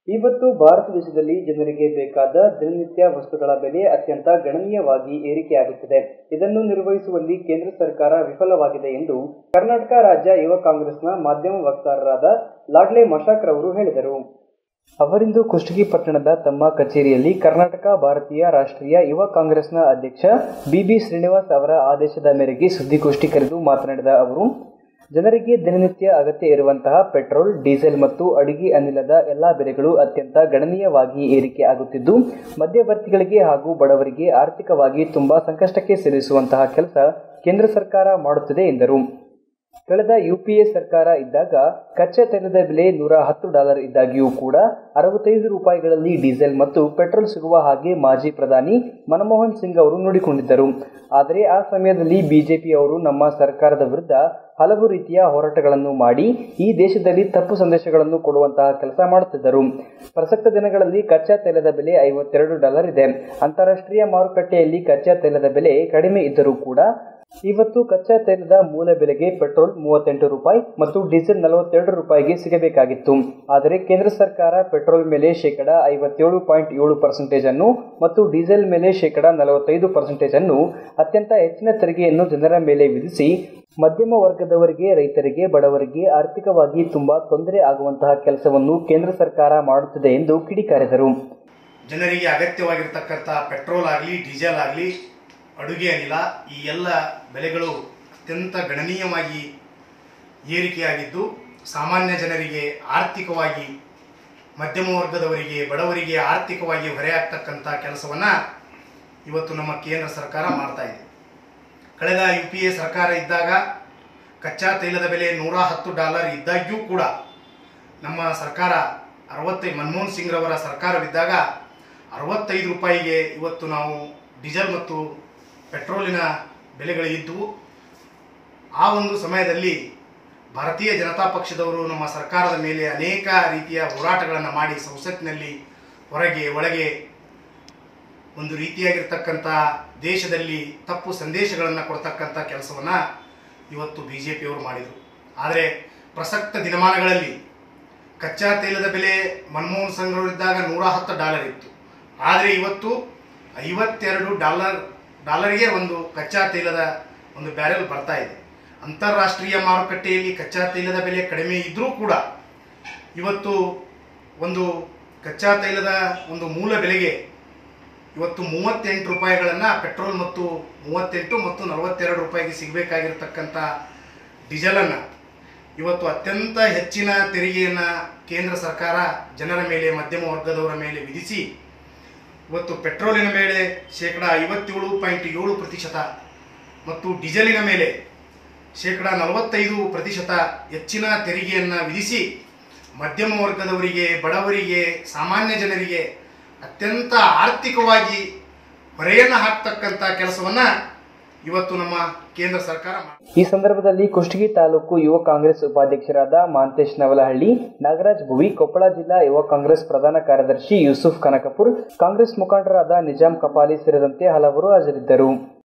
ಇವತ್ತು ಭಾರತ ದೇಶದಲ್ಲಿ ಜನರಿಗೆ ಬೇಕಾದ ದಿನನಿತ್ಯ ವಸ್ತುಗಳ ಬೆಲೆ ಅತ್ಯಂತ ಗಣನೀಯವಾಗಿ ಏರಿಕೆಯಾಗುತ್ತಿದೆ. ಇದನ್ನು ನಿರ್ವಹಿಸುವಲ್ಲಿ ಕೇಂದ್ರ ಸರ್ಕಾರ ವಿಫಲವಾಗಿದೆ ಎಂದು ಕರ್ನಾಟಕ ರಾಜ್ಯ ಯುವ ಕಾಂಗ್ರೆಸ್ನ ಮಾಧ್ಯಮ ವಕ್ತಾರರಾದ ಲಾಡ್ಲೆ ಮಶಾಕ್ ರವರು ಹೇಳಿದರು. ಅವರಿಂದು ಕುಷ್ಟಗಿ ಪಟ್ಟಣದ ತಮ್ಮ ಕಚೇರಿಯಲ್ಲಿ ಕರ್ನಾಟಕ ಭಾರತೀಯ ರಾಷ್ಟ್ರೀಯ ಯುವ ಕಾಂಗ್ರೆಸ್ನ ಅಧ್ಯಕ್ಷ ಬಿ ಶ್ರೀನಿವಾಸ್ ಅವರ ಆದೇಶದ ಮೇರೆಗೆ ಸುದ್ದಿಗೋಷ್ಠಿ ಕರೆದು ಮಾತನಾಡಿದ ಅವರು, ಜನರಿಗೆ ದಿನನಿತ್ಯ ಅಗತ್ಯ ಇರುವಂತಹ ಪೆಟ್ರೋಲ್, ಡೀಸೆಲ್ ಮತ್ತು ಅಡುಗೆ ಅನಿಲದ ಎಲ್ಲಾ ಬೆಲೆಗಳು ಅತ್ಯಂತ ಗಣನೀಯವಾಗಿ ಏರಿಕೆ ಆಗುತ್ತಿದ್ದು, ಮಧ್ಯವರ್ತಿಗಳಿಗೆ ಹಾಗೂ ಬಡವರಿಗೆ ಆರ್ಥಿಕವಾಗಿ ತುಂಬಾ ಸಂಕಷ್ಟಕ್ಕೆ ಸಿಲುಕಿಸುವಂತಹ ಕೆಲಸ ಕೇಂದ್ರ ಸರ್ಕಾರ ಮಾಡುತ್ತಿದೆ ಎಂದರು. ಕಳೆದ ಯುಪಿಎ ಸರ್ಕಾರ ಇದ್ದಾಗ ಕಚ್ಚಾ ತೈಲದ ಬೆಲೆ $110 ಇದ್ದಾಗಿಯೂ ಕೂಡ ₹65ಗಳಲ್ಲಿ ಡೀಸೆಲ್ ಮತ್ತು ಪೆಟ್ರೋಲ್ ಸಿಗುವ ಹಾಗೆ ಮಾಜಿ ಪ್ರಧಾನಿ ಮನಮೋಹನ್ ಸಿಂಗ್ ಅವರು ನೋಡಿಕೊಂಡಿದ್ದರು. ಆದರೆ ಆ ಸಮಯದಲ್ಲಿ ಬಿಜೆಪಿಯವರು ನಮ್ಮ ಸರ್ಕಾರದ ವಿರುದ್ಧ ಹಲವು ರೀತಿಯ ಹೋರಾಟಗಳನ್ನು ಮಾಡಿ ಈ ದೇಶದಲ್ಲಿ ತಪ್ಪು ಸಂದೇಶಗಳನ್ನು ಕೊಡುವಂತಹ ಕೆಲಸ ಮಾಡುತ್ತಿದ್ದರು. ಪ್ರಸಕ್ತ ದಿನಗಳಲ್ಲಿ ಕಚ್ಚಾ ತೈಲದ ಬೆಲೆ $52 ಇದೆ. ಅಂತಾರಾಷ್ಟ್ರೀಯ ಮಾರುಕಟ್ಟೆಯಲ್ಲಿ ಕಚ್ಚಾ ತೈಲದ ಬೆಲೆ ಕಡಿಮೆ ಇದ್ದರೂ ಕೂಡ ಇವತ್ತು ಕಚ್ಚಾ ತೈಲದ ಮೂಲ ಬೆಲೆಗೆ ಪೆಟ್ರೋಲ್ $38 ಮತ್ತು ಡೀಸೆಲ್ $42ಗೆ ಸಿಗಬೇಕಾಗಿತ್ತು. ಆದರೆ ಕೇಂದ್ರ ಸರ್ಕಾರ ಪೆಟ್ರೋಲ್ ಮೇಲೆ %57.7% ಅನ್ನು ಮತ್ತು ಡೀಸೆಲ್ ಮೇಲೆ %45% ಅನ್ನು ಅತ್ಯಂತ ಹೆಚ್ಚಿನ ತೆರಿಗೆಯನ್ನು ಜನರ ಮೇಲೆ ವಿಧಿಸಿ ಮಧ್ಯಮ ವರ್ಗದವರಿಗೆ, ರೈತರಿಗೆ, ಬಡವರಿಗೆ ಆರ್ಥಿಕವಾಗಿ ತುಂಬಾ ತೊಂದರೆ ಆಗುವಂತಹ ಕೆಲಸವನ್ನು ಕೇಂದ್ರ ಸರ್ಕಾರ ಮಾಡುತ್ತಿದೆ ಎಂದು ಕಿಡಿಕಾರಿದರು. ಜನರಿಗೆ ಅಗತ್ಯವಾಗಿರತಕ್ಕಂಥ ಪೆಟ್ರೋಲ್ ಆಗಲಿ, ಡೀಸೆಲ್ ಆಗಲಿ, ಅಡುಗೆ ಅನಿಲ ಈ ಎಲ್ಲ ಬೆಲೆಗಳು ಅತ್ಯಂತ ಗಣನೀಯವಾಗಿ ಏರಿಕೆಯಾಗಿದ್ದು, ಸಾಮಾನ್ಯ ಜನರಿಗೆ ಆರ್ಥಿಕವಾಗಿ, ಮಧ್ಯಮ ವರ್ಗದವರಿಗೆ, ಬಡವರಿಗೆ ಆರ್ಥಿಕವಾಗಿ ಹೊರೆಯಾಗ್ತಕ್ಕಂಥ ಕೆಲಸವನ್ನು ಇವತ್ತು ನಮ್ಮ ಕೇಂದ್ರ ಸರ್ಕಾರ ಮಾಡ್ತಾ ಇದೆ. ಕಳೆದ ಯುಪಿಎ ಸರ್ಕಾರ ಇದ್ದಾಗ ಕಚ್ಚಾ ತೈಲದ ಬೆಲೆ $110 ಇದ್ದಾಗ್ಯೂ ಕೂಡ ನಮ್ಮ ಸರ್ಕಾರ ಮನಮೋಹನ್ ಸಿಂಗ್ ರವರ ಸರ್ಕಾರವಿದ್ದಾಗ ₹65ಗೆ ಇವತ್ತು ನಾವು ಡೀಸೆಲ್ ಮತ್ತು ಪೆಟ್ರೋಲಿನ ಬೆಲೆಗಳು ಇದ್ದವು. ಆ ಒಂದು ಸಮಯದಲ್ಲಿ ಭಾರತೀಯ ಜನತಾ ಪಕ್ಷದವರು ನಮ್ಮ ಸರ್ಕಾರದ ಮೇಲೆ ಅನೇಕ ರೀತಿಯ ಹೋರಾಟಗಳನ್ನು ಮಾಡಿ ಸಂಸತ್ತಿನಲ್ಲಿ ಹೊರಗೆ ಒಳಗೆ ಒಂದು ರೀತಿಯಾಗಿರ್ತಕ್ಕಂಥ ದೇಶದಲ್ಲಿ ತಪ್ಪು ಸಂದೇಶಗಳನ್ನು ಕೊಡ್ತಕ್ಕಂಥ ಕೆಲಸವನ್ನು ಇವತ್ತು ಬಿಜೆಪಿಯವರು ಮಾಡಿದರು. ಆದರೆ ಪ್ರಸಕ್ತ ದಿನಮಾನಗಳಲ್ಲಿ ಕಚ್ಚಾ ತೈಲದ ಬೆಲೆ ಮನಮೋಹನ್ ಸಿಂಗ್ ಅವರಿದ್ದಾಗ $110 ಇತ್ತು. ಆದರೆ ಇವತ್ತು $52ಗೆ ಒಂದು ಕಚ್ಚಾ ತೈಲದ ಒಂದು ಬ್ಯಾರೆಲ್ ಬರ್ತಾ ಇದೆ. ಅಂತಾರಾಷ್ಟ್ರೀಯ ಮಾರುಕಟ್ಟೆಯಲ್ಲಿ ಕಚ್ಚಾ ತೈಲದ ಬೆಲೆ ಕಡಿಮೆ ಇದ್ದರೂ ಕೂಡ ಇವತ್ತು ಒಂದು ಕಚ್ಚಾ ತೈಲದ ಒಂದು ಮೂಲ ಬೆಲೆಗೆ ಇವತ್ತು $38ಗಳನ್ನು ಪೆಟ್ರೋಲ್ ಮತ್ತು $38 ಮತ್ತು $42ಗೆ ಸಿಗಬೇಕಾಗಿರ್ತಕ್ಕಂಥ ಡೀಸೆಲನ್ನು ಇವತ್ತು ಅತ್ಯಂತ ಹೆಚ್ಚಿನ ತೆರಿಗೆಯನ್ನು ಕೇಂದ್ರ ಸರ್ಕಾರ ಜನರ ಮೇಲೆ, ಮಧ್ಯಮ ವರ್ಗದವರ ಮೇಲೆ ವಿಧಿಸಿ ಇವತ್ತು ಪೆಟ್ರೋಲಿನ ಮೇಲೆ %57.7% ಮತ್ತು ಡೀಸೆಲಿನ ಮೇಲೆ %45% ಹೆಚ್ಚಿನ ತೆರಿಗೆಯನ್ನು ವಿಧಿಸಿ ಮಧ್ಯಮ ವರ್ಗದವರಿಗೆ, ಬಡವರಿಗೆ, ಸಾಮಾನ್ಯ ಜನರಿಗೆ ಅತ್ಯಂತ ಆರ್ಥಿಕವಾಗಿ ಹೊರೆಯನ್ನು ಹಾಕ್ತಕ್ಕಂಥ ಕೆಲಸವನ್ನು ಇವತ್ತು ನಮ್ಮ ಕೇಂದ್ರ ಸರ್ಕಾರ ಈ ಸಂದರ್ಭದಲ್ಲಿ ಕುಷ್ಟಗಿ ತಾಲೂಕು ಯುವ ಕಾಂಗ್ರೆಸ್ ಉಪಾಧ್ಯಕ್ಷರಾದ ಮಾಂತೇಶ್ ನವಲಹಳ್ಳಿ, ನಾಗರಾಜ್ ಭುವಿ, ಕೊಪ್ಪಳ ಜಿಲ್ಲಾ ಯುವ ಕಾಂಗ್ರೆಸ್ ಪ್ರಧಾನ ಕಾರ್ಯದರ್ಶಿ ಯೂಸುಫ್ ಕನಕಪುರ್, ಕಾಂಗ್ರೆಸ್ ಮುಖಂಡರಾದ ನಿಜಾಮ್ ಕಪಾಲಿ ಸೇರಿದಂತೆ ಹಲವರು ಹಾಜರಿದ್ದರು.